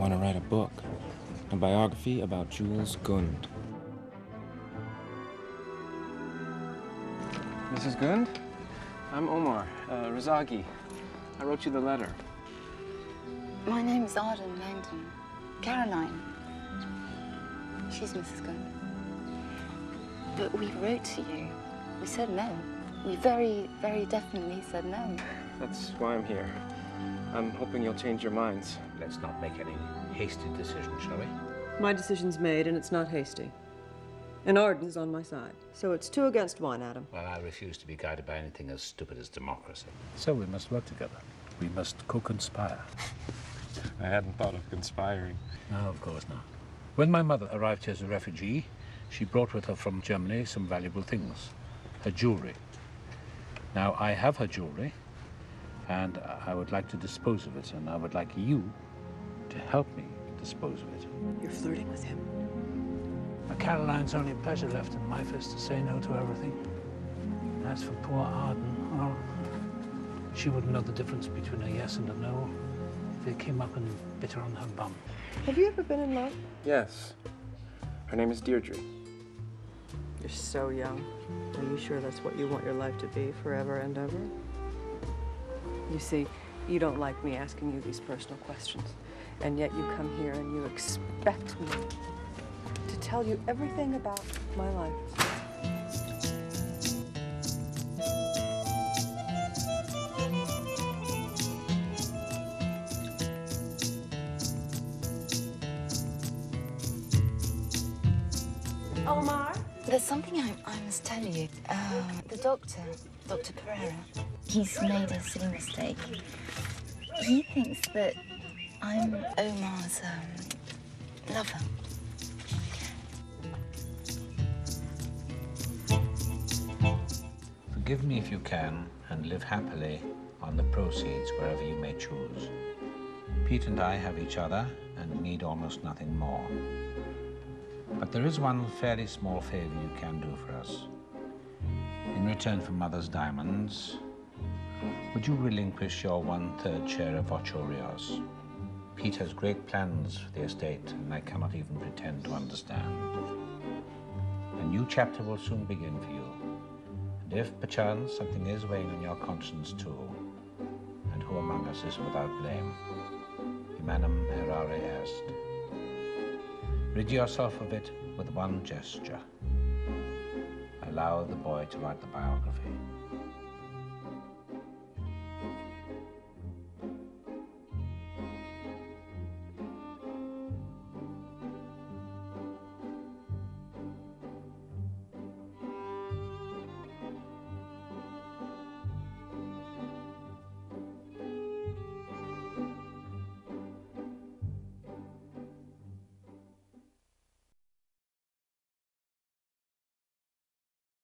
want to write a book, a biography about Jules Gund. Mrs. Gund? I'm Omar, Razagi. I wrote you the letter. My name's Arden Langdon. Caroline. She's Mrs. Gund. But we wrote to you. We said no. We very, very definitely said no. That's why I'm here. I'm hoping you'll change your minds. Let's not make any hasty decisions, shall we? My decision's made, and it's not hasty. And Arden is on my side. So it's 2 against 1, Adam. Well, I refuse to be guided by anything as stupid as democracy. So we must work together. We must co-conspire. I hadn't thought of conspiring. No, of course not. When my mother arrived here as a refugee, she brought with her from Germany some valuable things. Her jewelry. Now, I have her jewelry, and I would like to dispose of it, and I would like you to help me dispose of it. You're flirting with him. Caroline's only pleasure left in life is to say no to everything. As for poor Arden, well, she wouldn't know the difference between a yes and a no if it came up and bit her on her bum. Have you ever been in love? Yes. Her name is Deirdre. You're so young. Are you sure that's what you want your life to be forever and ever? You see, you don't like me asking you these personal questions, and yet you come here and you expect me to tell you everything about my life. Omar? There's something I must tell you. The doctor, Dr. Pereira, he's made a silly mistake. He thinks that I'm Omar's lover. Forgive me if you can, and live happily on the proceeds wherever you may choose. Pete and I have each other and need almost nothing more. But there is one fairly small favor you can do for us. In return for Mother's diamonds, would you relinquish your 1/3 share of Ocho Rios? Pete has great plans for the estate, and I cannot even pretend to understand. A new chapter will soon begin for you. And if, perchance, something is weighing on your conscience too, and who among us is without blame? Humanum errare est. Rid yourself of it with one gesture. Allow the boy to write the biography.